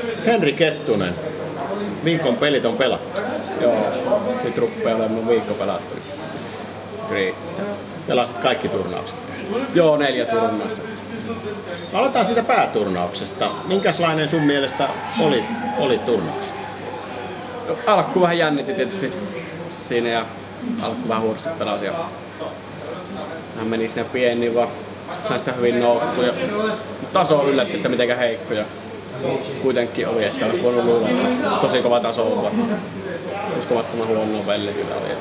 Henri Kettunen, viikon pelit on pelattu. Joo, nyt rupeaa olemaan viikko pelattu. Riittää. Pelasit kaikki turnaukset. Joo, 4 turnausta. Aloitetaan siitä pääturnauksesta. Minkälainen sun mielestä oli turnaus? No, alku vähän jännitti tietysti siinä ja alku vähän huonosti pelasi. Hän meni sinne pieniin vaan. Sain sitä hyvin noustua. Taso yllätti, että mitenkä heikko. Ja kuitenkin oli, että olisi voinut luulla. Tosi kova taso olla. Uskomattoman huonoa peliä kyllä oli.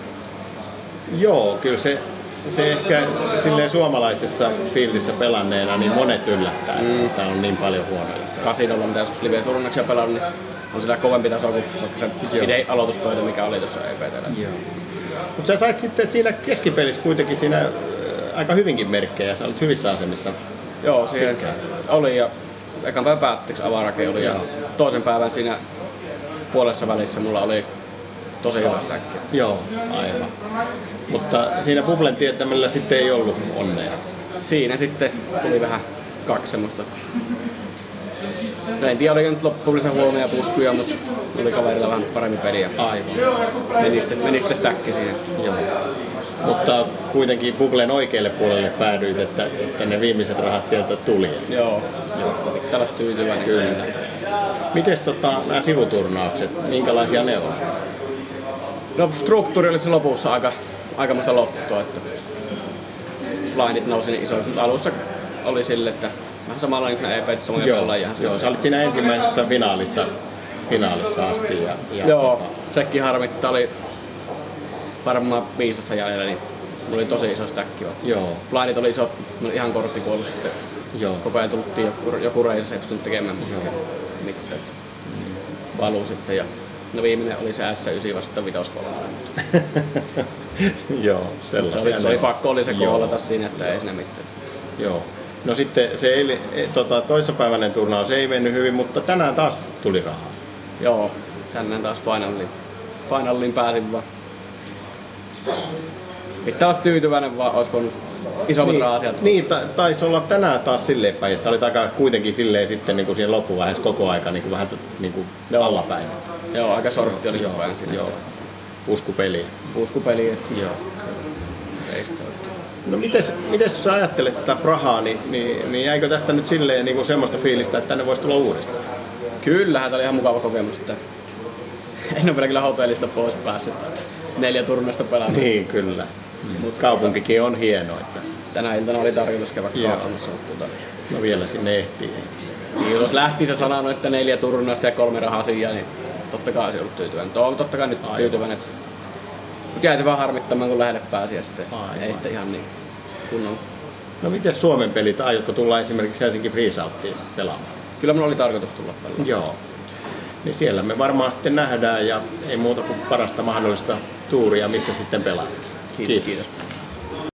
Joo, kyllä se ehkä silleen suomalaisessa fieldissä pelanneena niin monet yllättää, että on niin paljon huonoja. Kasinolla, mitä joskus live-turnauksia pelannut, niin on sillä kovempi taso kuin se aloituspöytä, mikä oli tuossa EPT:llä. Mutta sä sait sitten siinä keskipelissä kuitenkin siinä aika hyvinkin merkkejä, sä olit hyvissä asemissa. Joo, siihen oli ja ekan päivän päätteeksi avarake oli ja toisen päivän siinä puolessa välissä mulla oli tosi hyvä stäkki. Joo, aivan. Mutta siinä bublen tietämällä sitten ei ollut onnea. Siinä sitten tuli vähän 2 semmoista. No en tiedä, oliko nyt loppupuolissa huonoja puskuja, mutta oli kaverilla vähän paremmin peliä. Aivan. Meni sitten stäkki siihen. Joo. Mutta kuitenkin bublen oikealle puolelle päädyit, että ne viimeiset rahat sieltä tuli. Joo. Pitää olla tyytyväinen. Kyllä. Mites nämä sivuturnaukset, minkälaisia ne on? No struktuuri oli se lopussa aikamoista lottoa, että blindit nousi niin isoiksi, mutta alussa oli sille, että vähän samanlainen kuin EP, samoja pelaajia. Joo, sä olit siinä ensimmäisessä finaalissa asti. Joo, sekin harmittaa, oli varmaan 15 jäljellä, niin mulla oli tosi iso stäkki. Joo. Blindit oli isot, mulla oli ihan kortti kuollut sitten. Joo. Koko ajan tultiin joku reisassa, ei pystynyt tekemään mitään. Valuu sitten ja no viimeinen oli se S9 vasta 5-3. Joo, sellaisia. Se oli pakko oli se kohdata siinä, että ei siinä mitään. Joo. No sitten se toissapäiväinen turnaus ei mennyt hyvin, mutta tänään taas tuli rahaa. Joo, tänään taas finaliin pääsin vaan. Pitää olla tyytyväinen vaan, olisi voinut isommat rahaa sieltä. Niin, taisi olla tänään taas silleen päin, että sä olit aika kuitenkin silleen sitten niin kuin siinä loppuvaiheessa koko aika niin kuin vähän niin kuin allapäin. Joo, aika sortti oli koko ajan siinä. Joo. Puskupeliä. Joo. No mites jos sä ajattelet tätä Prahaa, niin jäikö tästä nyt silleen niin kuin semmoista fiilistä, että tänne voisi tulla uudestaan? Kyllähän tää oli ihan mukava kokemus. Että en ole vielä kyllä hotellista pois päässyt. 4 turnausta pelannut. Niin, kyllä. Mutta kaupunkikin on hieno. Että tänä iltana oli tarkoitus käydä katsomassa. No vielä sinne ehtii. Niin, jos lähti se sanonut, että 4 turnausta ja 3 rahaa siinä, niin totta kai se ollut tyytyväinen. Totta kai nyt tyytyväinen. Mutta jäi se vaan harmittamaan, kun lähelle pääsi ja sitten ei sitten ihan niin kunnolla. No miten Suomen pelit? Aiotko tulla esimerkiksi Helsinki Freesouttiin pelaamaan? Kyllä minulla oli tarkoitus tulla pelaamaan. Joo. Niin siellä me varmaan sitten nähdään ja ei muuta kuin parasta mahdollista tuuria, missä sitten pelaat. Kiitos.